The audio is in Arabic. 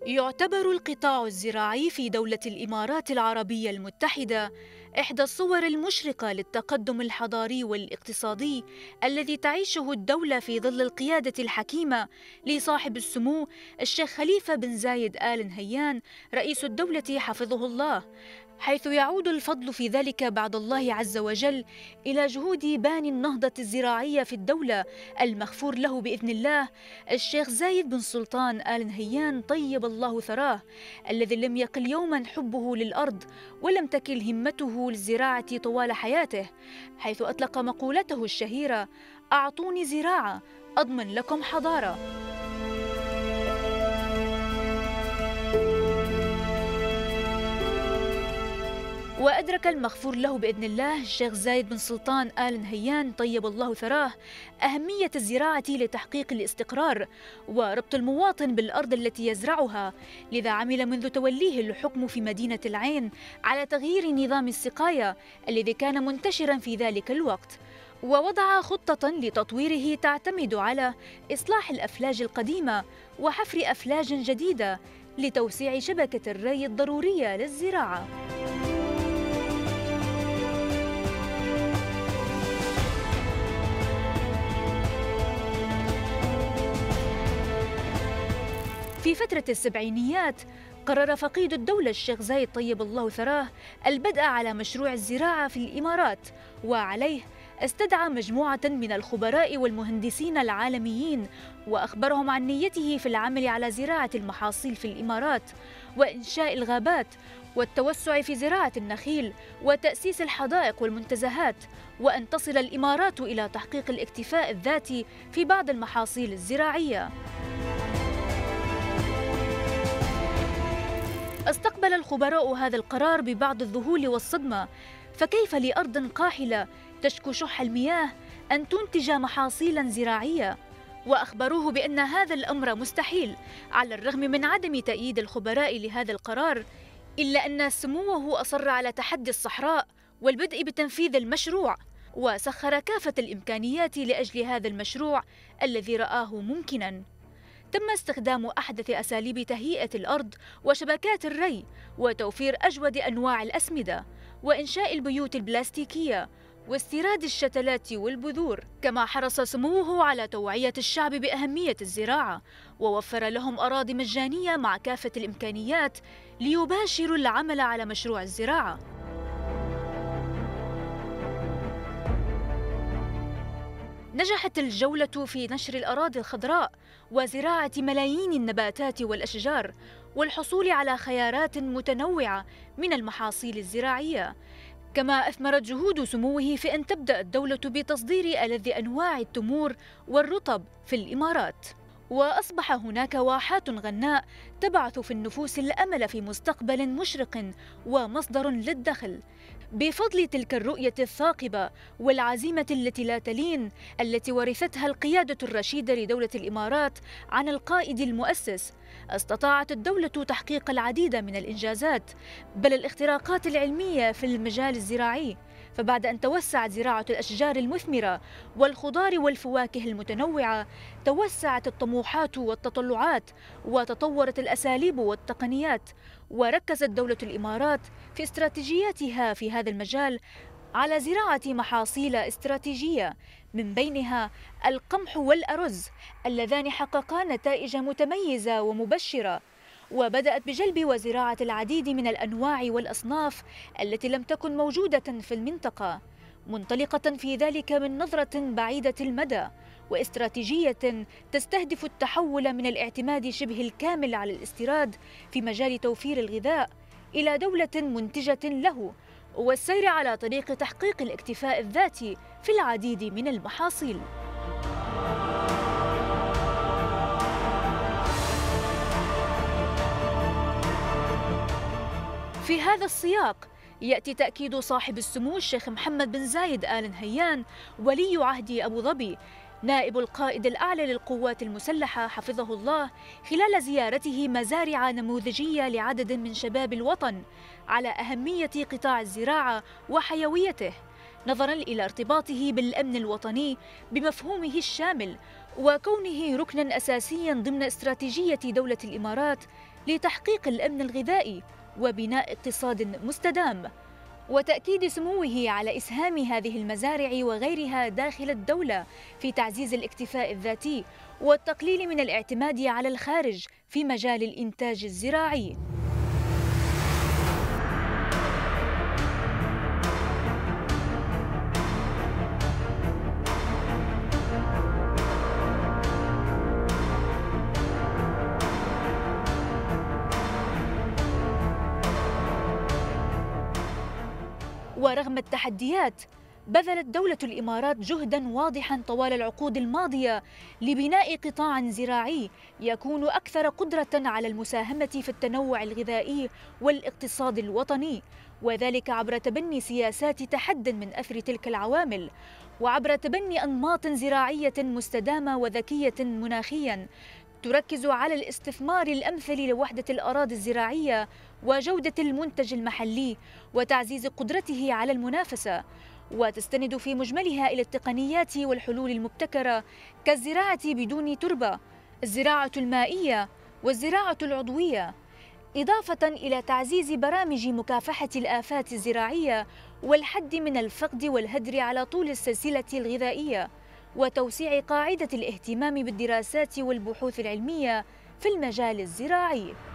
يعتبر القطاع الزراعي في دولة الإمارات العربية المتحدة إحدى الصور المشرقة للتقدم الحضاري والاقتصادي الذي تعيشه الدولة في ظل القيادة الحكيمة لصاحب السمو الشيخ خليفة بن زايد آل نهيان رئيس الدولة حفظه الله، حيث يعود الفضل في ذلك بعد الله عز وجل إلى جهود باني النهضة الزراعية في الدولة المغفور له بإذن الله الشيخ زايد بن سلطان آل نهيان طيب الله ثراه، الذي لم يقل يوما حبه للأرض ولم تكل همته للزراعة طوال حياته، حيث أطلق مقولته الشهيرة: أعطوني زراعة أضمن لكم حضارة. وأدرك المغفور له بإذن الله الشيخ زايد بن سلطان آل نهيان طيب الله ثراه أهمية الزراعة لتحقيق الاستقرار وربط المواطن بالأرض التي يزرعها، لذا عمل منذ توليه الحكم في مدينة العين على تغيير نظام السقاية الذي كان منتشراً في ذلك الوقت، ووضع خطة لتطويره تعتمد على إصلاح الأفلاج القديمة وحفر أفلاج جديدة لتوسيع شبكة الري الضرورية للزراعة. في فترة السبعينيات قرر فقيد الدولة الشيخ زايد طيب الله ثراه البدء على مشروع الزراعة في الإمارات، وعليه استدعى مجموعة من الخبراء والمهندسين العالميين وأخبرهم عن نيته في العمل على زراعة المحاصيل في الإمارات وإنشاء الغابات والتوسع في زراعة النخيل وتأسيس الحدائق والمنتزهات، وأن تصل الإمارات إلى تحقيق الاكتفاء الذاتي في بعض المحاصيل الزراعية. استقبل الخبراء هذا القرار ببعض الذهول والصدمة، فكيف لأرض قاحلة تشكو شح المياه أن تنتج محاصيلاً زراعية؟ وأخبروه بأن هذا الأمر مستحيل على الرغم من عدم تأييد الخبراء لهذا القرار، إلا أن سموه أصر على تحدي الصحراء والبدء بتنفيذ المشروع، وسخر كافة الإمكانيات لأجل هذا المشروع الذي رآه ممكناً. تم استخدام أحدث أساليب تهيئة الأرض وشبكات الري وتوفير أجود أنواع الأسمدة وإنشاء البيوت البلاستيكية واستيراد الشتلات والبذور، كما حرص سموه على توعية الشعب بأهمية الزراعة ووفر لهم أراضي مجانية مع كافة الإمكانيات ليباشروا العمل على مشروع الزراعة. نجحت الجولة في نشر الأراضي الخضراء وزراعة ملايين النباتات والأشجار والحصول على خيارات متنوعة من المحاصيل الزراعية، كما أثمرت جهود سموه في أن تبدأ الدولة بتصدير ألذ أنواع التمور والرطب في الإمارات، وأصبح هناك واحات غناء تبعث في النفوس الأمل في مستقبل مشرق ومصدر للدخل، بفضل تلك الرؤية الثاقبة والعزيمة التي لا تلين التي ورثتها القيادة الرشيدة لدولة الإمارات عن القائد المؤسس. استطاعت الدولة تحقيق العديد من الإنجازات بل الاختراقات العلمية في المجال الزراعي، فبعد أن توسعت زراعة الأشجار المثمرة والخضار والفواكه المتنوعة توسعت الطموحات والتطلعات وتطورت الأساليب والتقنيات، وركزت دولة الإمارات في استراتيجياتها في هذا المجال على زراعة محاصيل استراتيجية، من بينها القمح والأرز اللذان حققا نتائج متميزة ومبشرة، وبدأت بجلب وزراعة العديد من الأنواع والأصناف التي لم تكن موجودة في المنطقة، منطلقة في ذلك من نظرة بعيدة المدى واستراتيجية تستهدف التحول من الاعتماد شبه الكامل على الاستيراد في مجال توفير الغذاء إلى دولة منتجة له، والسير على طريق تحقيق الاكتفاء الذاتي في العديد من المحاصيل. في هذا السياق يأتي تأكيد صاحب السمو الشيخ محمد بن زايد آل نهيان ولي عهد أبو ظبي نائب القائد الأعلى للقوات المسلحة حفظه الله خلال زيارته مزارع نموذجية لعدد من شباب الوطن على أهمية قطاع الزراعة وحيويته، نظراً إلى ارتباطه بالأمن الوطني بمفهومه الشامل وكونه ركناً أساسياً ضمن استراتيجية دولة الإمارات لتحقيق الأمن الغذائي وبناء اقتصاد مستدام، وتأكيد سموه على إسهام هذه المزارع وغيرها داخل الدولة في تعزيز الاكتفاء الذاتي والتقليل من الاعتماد على الخارج في مجال الإنتاج الزراعي. ورغم التحديات، بذلت دولة الإمارات جهداً واضحاً طوال العقود الماضية لبناء قطاع زراعي يكون أكثر قدرة على المساهمة في التنوع الغذائي والاقتصاد الوطني، وذلك عبر تبني سياسات تحد من أثر تلك العوامل، وعبر تبني أنماط زراعية مستدامة وذكية مناخياً تركز على الاستثمار الأمثل لوحدة الأراضي الزراعية وجودة المنتج المحلي وتعزيز قدرته على المنافسة، وتستند في مجملها إلى التقنيات والحلول المبتكرة كالزراعة بدون تربة، الزراعة المائية والزراعة العضوية، إضافة إلى تعزيز برامج مكافحة الآفات الزراعية والحد من الفقد والهدر على طول السلسلة الغذائية، وتوسيع قاعدة الاهتمام بالدراسات والبحوث العلمية في المجال الزراعي.